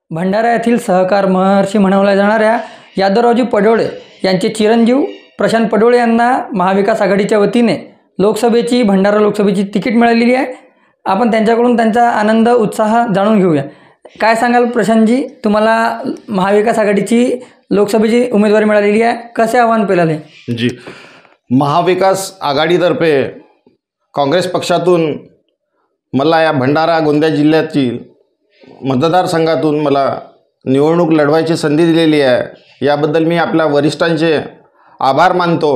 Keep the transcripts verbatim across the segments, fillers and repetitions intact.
भंडारा येथील सहकार महर्षी म्हणवल्या जाणाऱ्या यादवरावजी पडोळे यांचे चिरंजीव प्रशांत पडोळे यांना महाविकास आघाडीच्या वतीने लोकसभेची भंडारा लोकसभेची तिकीट मिळालेली आहे। आपण त्यांच्याकडून त्यांचा आनंद उत्साह जाणून घेऊया। काय सांगाल प्रशांतजी, तुम्हाला महाविकास आघाडीची लोकसभेची उमेदवारी मिळालेली आहे, कसे आव्हान पेलाले? जी, महाविकास आघाडीतर्फे काँग्रेस पक्षातून मला या भंडारा गोंदिया जिल्ह्यातील मतदारसंघातून मला निवडणूक लढवायची संधी दिलेली आहे। याबद्दल मी आपल्या वरिष्ठांचे आभार मानतो।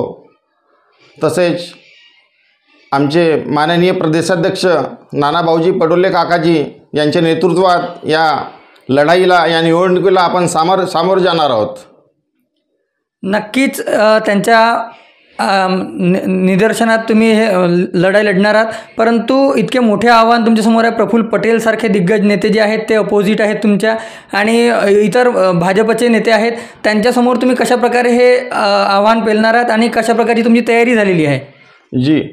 तसेच आमचे माननीय प्रदेशाध्यक्ष नानाभाऊजी पडोले काकाजी यांच्या नेतृत्वात या लढाईला, या निवडणुकीला आपण सामोर सामोर जाणार आहोत। नक्कीच त्यांच्या निदर्शनात तुम्ही हे लढाई लढणार आहात, परंतु इतके मोठे आव्हान तुमच्यासमोर आहे। प्रफुल्ल पटेल सारखे दिग्गज नेते जे आहेत ते अपोजिट आहेत तुमच्या, आणि इतर भाजपचे नेते आहेत, त्यांच्यासमोर तुम्ही कशा प्रकारे हे आव्हान पेलणार आहात आणि कशा प्रकारची तुमची तयारी झालेली आहे? जी,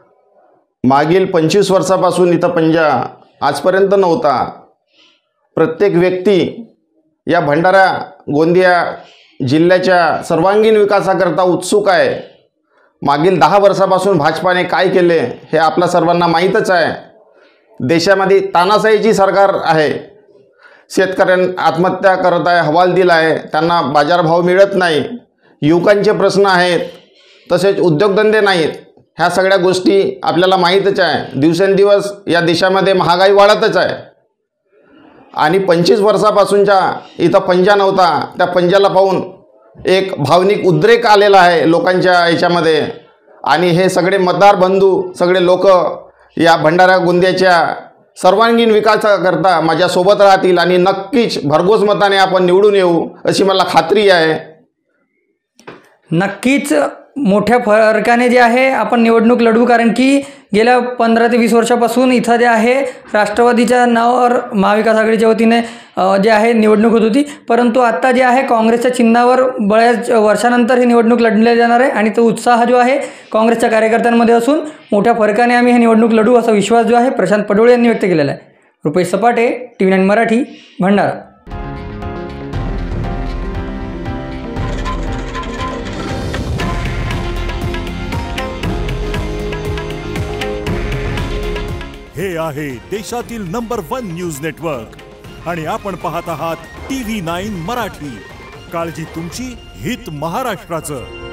मागील पंचवीस वर्षापासून इथं पंजा आजपर्यंत नव्हता। प्रत्येक व्यक्ती या भंडारा गोंदिया जिल्ह्याच्या सर्वांगीण विकासाकरता उत्सुक आहे। मागील दहा वर्षापासून भाजपाने काय केले हे आपल्या सर्वांना माहीतच आहे। देशामध्ये तानाशाहीची सरकार आहे। शेतकऱ्यांना आत्महत्या करत आहे, हवालदिल आहे, त्यांना बाजारभाव मिळत नाही, युवकांचे प्रश्न आहेत, तसेच उद्योगधंदे नाहीत। ह्या सगळ्या गोष्टी आपल्याला माहीतच आहे। दिवसेंदिवस या देशामध्ये महागाई वाढतच आहे आणि पंचवीस वर्षापासूनच्या इथं पंजा नव्हता, त्या पंजाला पाहून एक भावनिक उद्रेक आलेला आहे लोकांच्या याच्यामध्ये। आणि हे सगळे मतदार बंधू, सगळे लोक या भंडारा गोंदियाच्या सर्वांगीण विकासाकरता माझ्यासोबत राहतील आणि नक्कीच भरघोस मताने आपण निवडून येऊ अशी मला खात्री आहे। नक्कीच मोठ्या फरकाने जे आहे आपण निवडणूक लढवू, कारण की गेल्या पंधरा ते वीस वर्षापासून इथं जे आहे राष्ट्रवादीच्या नावावर महाविकास आघाडीच्या वतीने जे आहे निवडणूक होत होती, परंतु आता जे आहे काँग्रेसच्या चिन्हावर बऱ्याच वर्षानंतर ही निवडणूक लढली जाणार आहे आणि तो उत्साह जो आहे काँग्रेसच्या कार्यकर्त्यांमध्ये असून मोठ्या फरकाने आम्ही ही निवडणूक लढू असा विश्वास जो आहे प्रशांत पडोळे यांनी व्यक्त केलेला आहे। Rupesh Sapate, T V nine Marathi, Bhandara. हे आहे देशातील नंबर वन न्यूज नेटवर्क आणि आपण पाहत आहात टी व्ही नाईन मराठी। काळजी तुमची, हित महाराष्ट्राचं।